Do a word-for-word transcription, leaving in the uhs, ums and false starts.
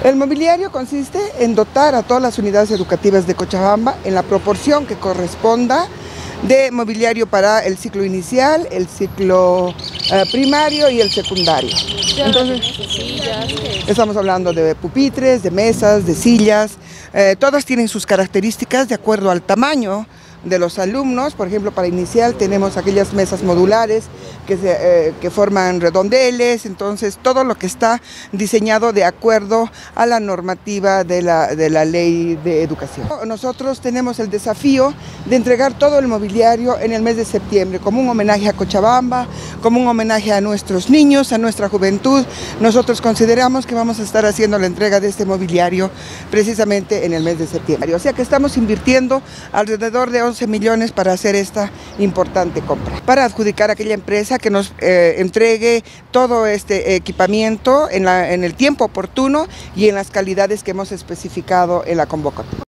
El mobiliario consiste en dotar a todas las unidades educativas de Cochabamba en la proporción que corresponda de mobiliario para el ciclo inicial, el ciclo eh, primario y el secundario. Entonces, estamos hablando de pupitres, de mesas, de sillas, eh, todas tienen sus características de acuerdo al tamaño de los alumnos. Por ejemplo, para inicial tenemos aquellas mesas modulares que, se, eh, que forman redondeles, entonces todo lo que está diseñado de acuerdo a la normativa de la, de la ley de educación. Nosotros tenemos el desafío de entregar todo el mobiliario en el mes de septiembre, como un homenaje a Cochabamba, como un homenaje a nuestros niños, a nuestra juventud. Nosotros consideramos que vamos a estar haciendo la entrega de este mobiliario precisamente en el mes de septiembre. O sea que estamos invirtiendo alrededor de once millones para hacer esta importante compra, para adjudicar a aquella empresa que nos eh, entregue todo este equipamiento en, la, en el tiempo oportuno y en las calidades que hemos especificado en la convocatoria.